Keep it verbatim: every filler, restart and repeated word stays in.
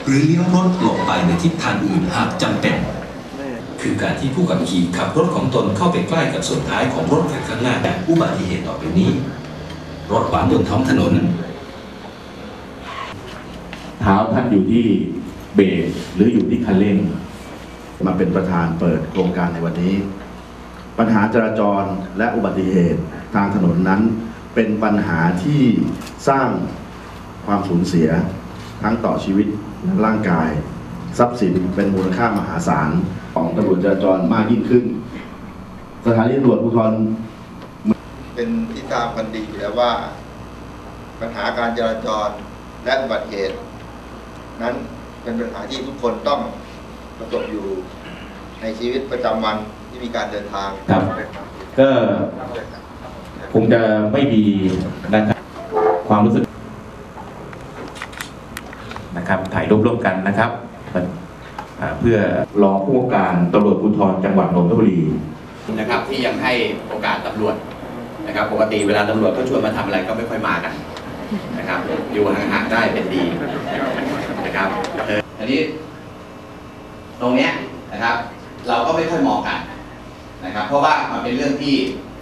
หรือเลี้ยวรถหลบไปในทิศทางอื่นหากจำเป็นคือการที่ผู้ขับขี่ขับรถของตนเข้าไปใกล้กับส่วนท้ายของรถคันข้างหน้าและอุบัติเหตุต่อไปนี้รถขวางบนท้องถนนเท้าท่านอยู่ที่เบรกหรืออยู่ที่คันเร่งมาเป็นประธานเปิดโครงการในวันนี้ปัญหาจราจรและอุบัติเหตุทางถนนนั้นเป็นปัญหาที่สร้างความสูญเสียทั้งต่อชีวิตและร่างกายทรัพย์สินเป็นมูลค่ามหาศาลของตำรวจจราจรมากยิ่งขึ้นสถานีตำรวจภูธรเป็นที่ทราบกันดีอยู่แล้วว่าปัญหาการจราจรและอุบัติเหตุนั้นเป็นปัญหาที่ทุกคนต้องประสบอยู่ในชีวิตประจำวันที่มีการเดินทางครับก็คงจะไม่มีนะครับความรู้สึกนะครับถ่ายรูปร่วมกันนะครับเพื่อรองผู้ว่าการตำรวจภูธรจังหวัดนนทบุรีนะครับที่ยังให้โอกาสตำรวจนะครับปกติเวลาตำรวจก็ชวนมาทำอะไรก็ไม่ค่อยมากันนะครับอยู่ห่างๆได้เป็นดีนะครับอันนี้ตรงเนี้ยนะครับเราก็ไม่ค่อยมองกันนะครับเพราะว่ามันเป็นเรื่องที่